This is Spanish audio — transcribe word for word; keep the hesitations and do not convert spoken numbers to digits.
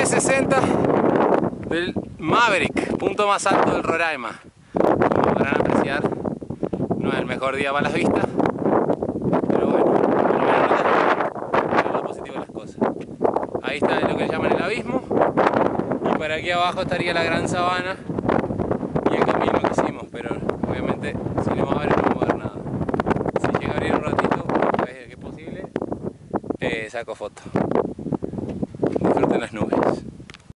trescientos sesenta del Maverick, punto más alto del Roraima. Como podrán apreciar, no es el mejor día para las vistas, pero bueno, por lo menos no te es lo positivo de las cosas. Ahí está lo que llaman el abismo, y para aquí abajo estaría la gran sabana y el camino que hicimos, pero obviamente si no va a ver no vamos a ver nada. Si llega a abrir un ratito, a ver que es posible, eh, saco foto. Disfruten las nubes.